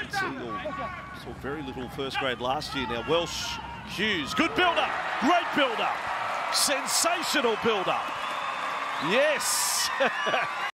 Saw very little first grade last year. Now Welsh, Hughes, good build-up, great build-up, sensational build-up. Yes.